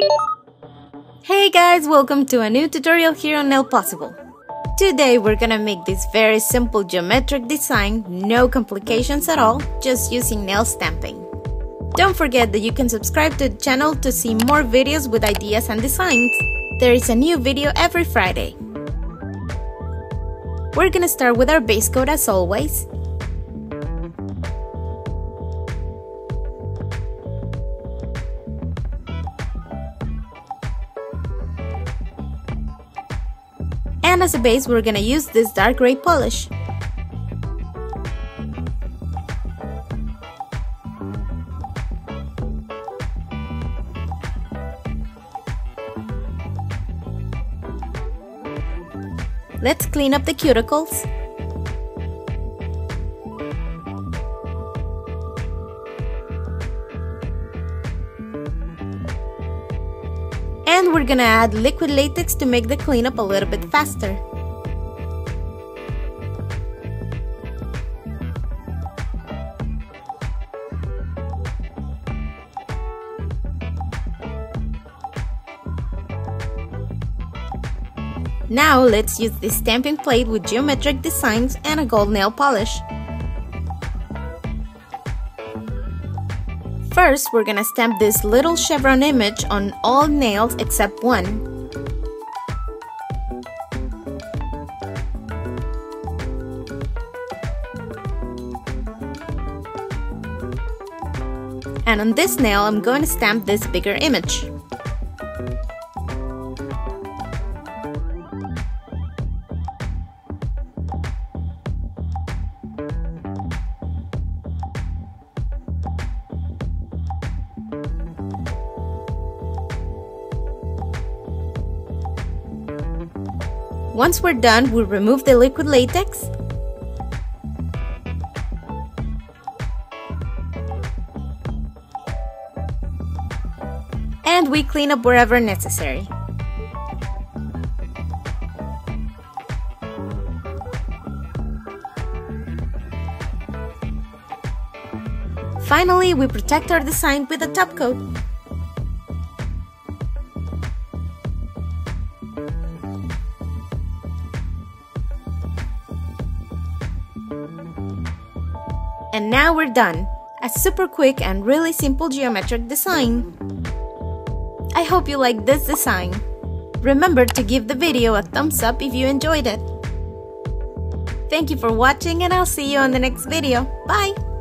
Hey guys, welcome to a new tutorial here on Nail Possible. Today we're gonna make this very simple geometric design, no complications at all, just using nail stamping. Don't forget that you can subscribe to the channel to see more videos with ideas and designs. There is a new video every Friday. We're gonna start with our base coat as always. And as a base, we're gonna use this dark gray polish. Let's clean up the cuticles. And we're gonna add liquid latex to make the cleanup a little bit faster. Now let's use this stamping plate with geometric designs and a gold nail polish. First, we're gonna stamp this little chevron image on all nails except one. And on this nail, I'm going to stamp this bigger image. Once we're done, we'll remove the liquid latex. And we clean up wherever necessary. Finally, we protect our design with a top coat. And now we're done! A super quick and really simple geometric design. I hope you like this design. Remember to give the video a thumbs up if you enjoyed it. Thank you for watching and I'll see you on the next video. Bye!